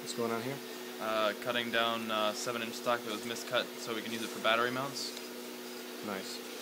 What's going on here? Cutting down 7-inch stock that was miscut so we can use it for battery mounts. Nice.